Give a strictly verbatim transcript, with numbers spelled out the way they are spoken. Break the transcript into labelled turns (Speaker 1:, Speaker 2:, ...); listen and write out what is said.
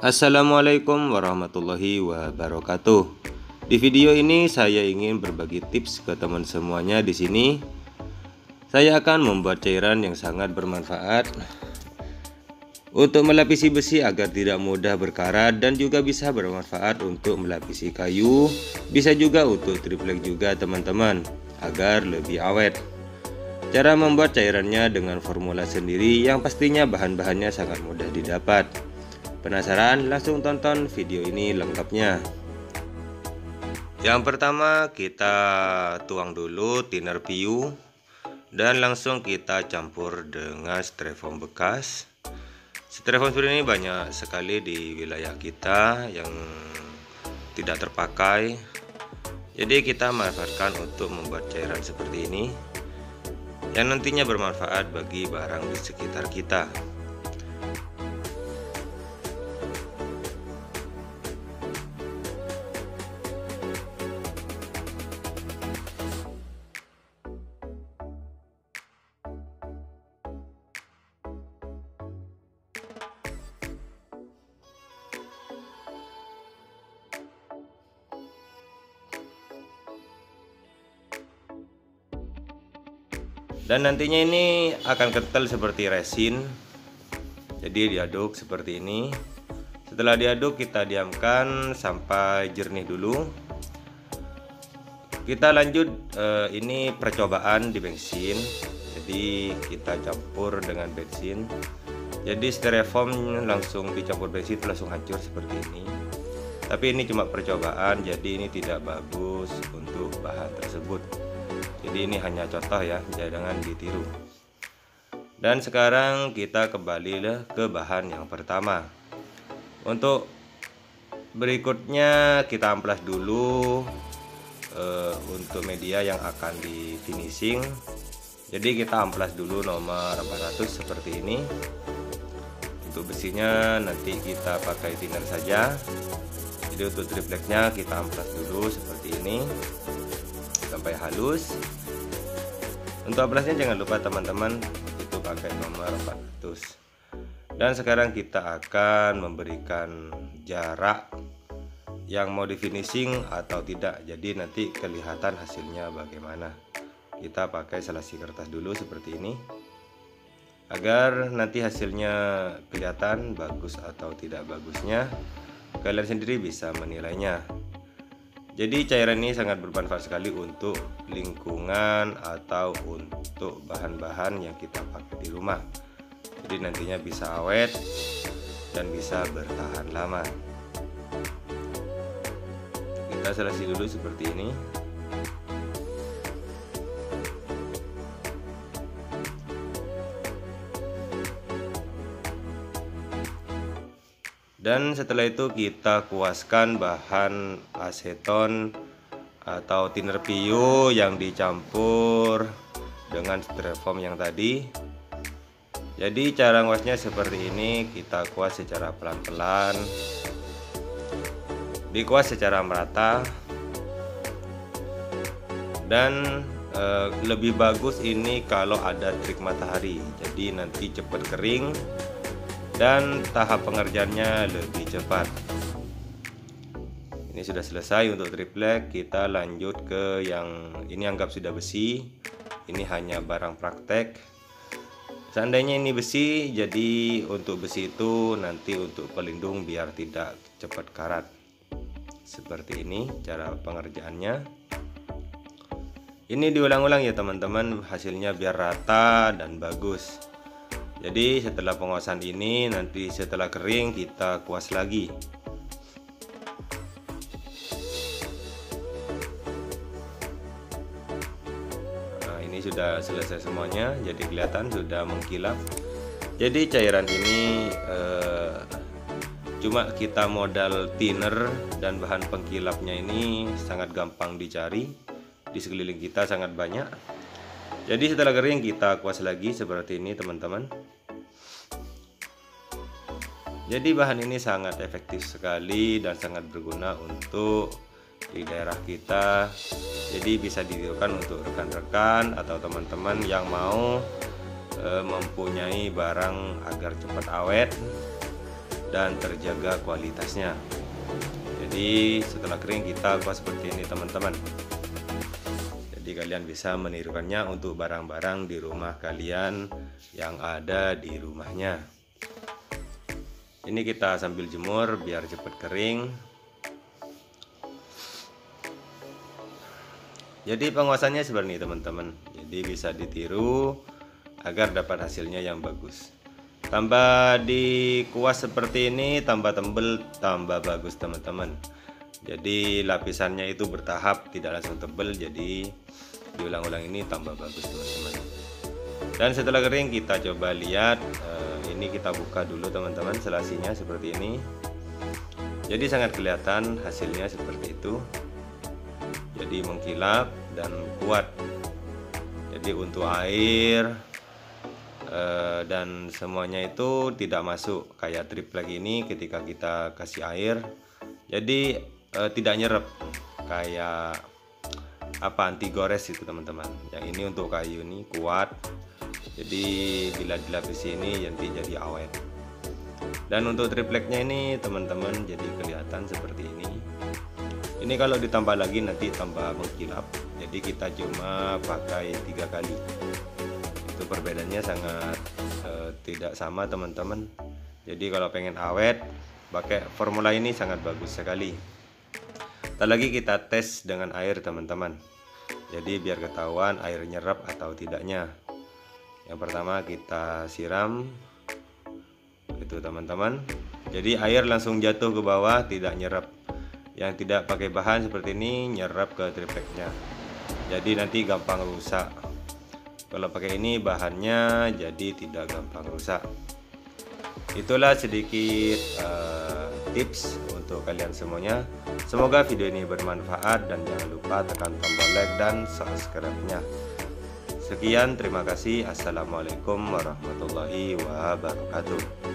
Speaker 1: Assalamualaikum warahmatullahi wabarakatuh. Di video ini saya ingin berbagi tips ke teman semuanya di sini. Saya akan membuat cairan yang sangat bermanfaat untuk melapisi besi agar tidak mudah berkarat dan juga bisa bermanfaat untuk melapisi kayu, bisa juga untuk triplek juga teman-teman, agar lebih awet. Cara membuat cairannya dengan formula sendiri yang pastinya bahan-bahannya sangat mudah didapat. Penasaran? Langsung tonton video ini lengkapnya. Yang pertama, kita tuang dulu thinner P U dan langsung kita campur dengan styrofoam bekas. Styrofoam seperti ini banyak sekali di wilayah kita yang tidak terpakai, jadi kita manfaatkan untuk membuat cairan seperti ini yang nantinya bermanfaat bagi barang di sekitar kita. Dan nantinya ini akan kental seperti resin, jadi diaduk seperti ini. Setelah diaduk kita diamkan sampai jernih dulu. Kita lanjut, eh, ini percobaan di bensin, jadi kita campur dengan bensin. Jadi styrofoam langsung dicampur bensin itu langsung hancur seperti ini. Tapi ini cuma percobaan, jadi ini tidak bagus untuk bahan tersebut. Jadi ini hanya contoh ya, jangan ditiru. Dan sekarang kita kembali ke bahan yang pertama. Untuk berikutnya kita amplas dulu uh, untuk media yang akan di finishing. Jadi kita amplas dulu nomor empat ratus seperti ini. Untuk besinya nanti kita pakai thinner saja. Jadi untuk tripleknya kita amplas dulu seperti ini sampai halus. Untuk amplasnya jangan lupa teman-teman itu pakai nomor empat ratus. Dan sekarang kita akan memberikan jarak yang mau di finishing atau tidak, jadi nanti kelihatan hasilnya bagaimana. Kita pakai selasi kertas dulu seperti ini agar nanti hasilnya kelihatan bagus atau tidak bagusnya, kalian sendiri bisa menilainya. Jadi cairan ini sangat bermanfaat sekali untuk lingkungan atau untuk bahan-bahan yang kita pakai di rumah. Jadi nantinya bisa awet dan bisa bertahan lama. Kita selesai dulu seperti ini. Dan setelah itu kita kuaskan bahan aseton atau thinner P U yang dicampur dengan styrofoam yang tadi. Jadi cara nguasnya seperti ini, kita kuas secara pelan-pelan, dikuas secara merata. Dan e, lebih bagus ini kalau ada terik matahari, jadi nanti cepat kering dan tahap pengerjaannya lebih cepat. Ini sudah selesai untuk triplek. Kita lanjut ke yang ini, anggap sudah besi. Ini hanya barang praktek. Seandainya ini besi, jadi untuk besi itu nanti untuk pelindung biar tidak cepat karat. Seperti ini cara pengerjaannya. Ini diulang-ulang ya teman-teman, hasilnya biar rata dan bagus. Jadi setelah penguasan ini, nanti setelah kering kita kuas lagi. Nah, ini sudah selesai semuanya, jadi kelihatan sudah mengkilap. Jadi cairan ini eh, cuma kita modal thinner dan bahan pengkilapnya ini sangat gampang dicari. Di sekeliling kita sangat banyak. Jadi setelah kering kita kuas lagi seperti ini teman-teman. Jadi bahan ini sangat efektif sekali dan sangat berguna untuk di daerah kita. Jadi bisa ditirukan untuk rekan-rekan atau teman-teman yang mau e, mempunyai barang agar cepat awet dan terjaga kualitasnya. Jadi setelah kering kita kuas seperti ini teman-teman. Jadi kalian bisa menirukannya untuk barang-barang di rumah kalian yang ada di rumahnya. Ini kita sambil jemur biar cepat kering. Jadi penguasannya seperti ini teman-teman. Jadi bisa ditiru agar dapat hasilnya yang bagus. Tambah dikuas seperti ini, tambah tebel, tambah bagus teman-teman. Jadi lapisannya itu bertahap, tidak langsung tebel. Jadi diulang-ulang ini tambah bagus teman-teman. Dan setelah kering kita coba lihat. eh, Ini kita buka dulu teman-teman selasinya seperti ini. Jadi sangat kelihatan hasilnya seperti itu. Jadi mengkilap dan kuat. Jadi untuk air eh, dan semuanya itu tidak masuk kayak triplek ini ketika kita kasih air. Jadi eh, tidak nyerap kayak apa anti gores itu teman-teman. Yang ini untuk kayu ini kuat. Jadi bila dilapisi ini nanti jadi awet. Dan untuk tripleknya ini teman-teman jadi kelihatan seperti ini. Ini kalau ditambah lagi nanti tambah mengkilap. Jadi kita cuma pakai tiga kali. Itu perbedaannya sangat eh, tidak sama teman-teman. Jadi kalau pengen awet pakai formula ini sangat bagus sekali. Tak lagi kita tes dengan air teman-teman. Jadi biar ketahuan air nyerap atau tidaknya. Yang pertama kita siram. Itu teman-teman. Jadi air langsung jatuh ke bawah, tidak nyerap. Yang tidak pakai bahan seperti ini nyerap ke tripleknya. Jadi nanti gampang rusak. Kalau pakai ini bahannya jadi tidak gampang rusak. Itulah sedikit uh, tips untuk kalian semuanya. Semoga video ini bermanfaat dan jangan lupa tekan tombol like dan subscribe-nya. Sekian, terima kasih. Assalamualaikum warahmatullahi wabarakatuh.